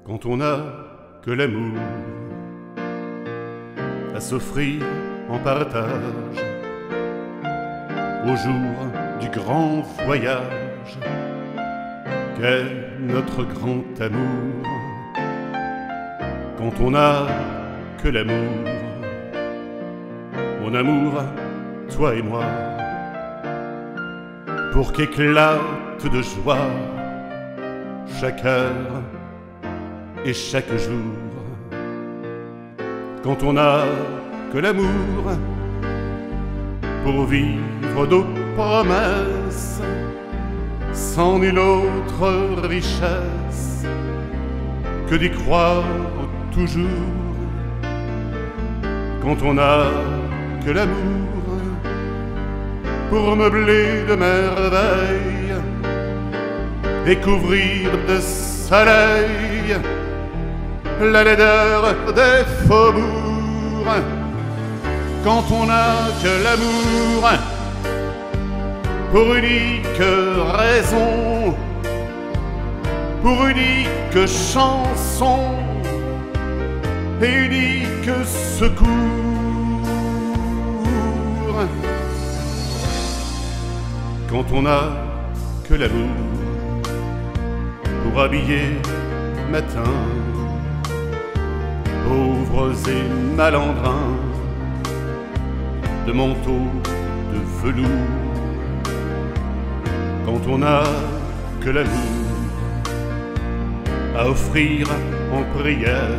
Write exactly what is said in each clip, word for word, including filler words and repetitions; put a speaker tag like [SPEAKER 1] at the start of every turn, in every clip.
[SPEAKER 1] quand on n'a que l'amour à s'offrir en partage au jour du grand voyage qu'est notre grand amour. Quand on n'a que l'amour, mon amour, toi et moi, pour qu'éclate de joie chaque heure et chaque jour. Quand on n'a que l'amour pour vivre nos promesses, sans nulle autre richesse que d'y croire toujours. Quand on n'a que l'amour pour meubler de merveilles, découvrir de soleil la laideur des faubourgs. Quand on n'a que l'amour pour unique raison, pour unique chanson et unique secours. Quand on n'a que l'amour pour habiller matin pauvres et malandrins de manteaux de velours. Quand on n'a que l'amour à offrir en prière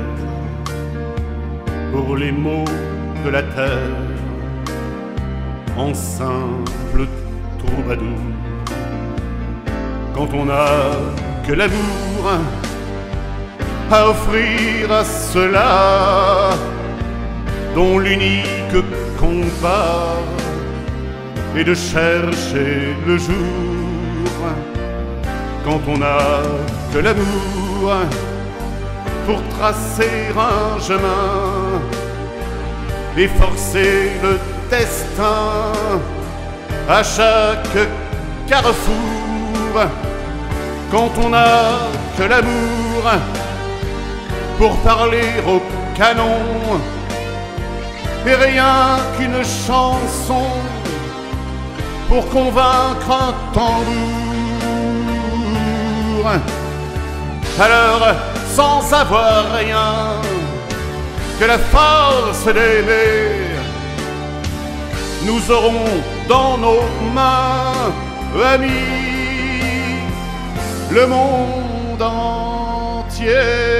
[SPEAKER 1] pour les maux de la terre en simple troubadour. Quand on n'a que l'amour à offrir à ceux-là dont l'unique combat est de chercher le jour. Quand on n'a que l'amour pour tracer un chemin et forcer le destin à chaque carrefour. Quand on n'a que l'amour pour parler au canon et rien qu'une chanson pour convaincre un tambour. Alors, sans avoir rien que la force d'aimer, nous aurons dans nos mains, amis, le monde entier.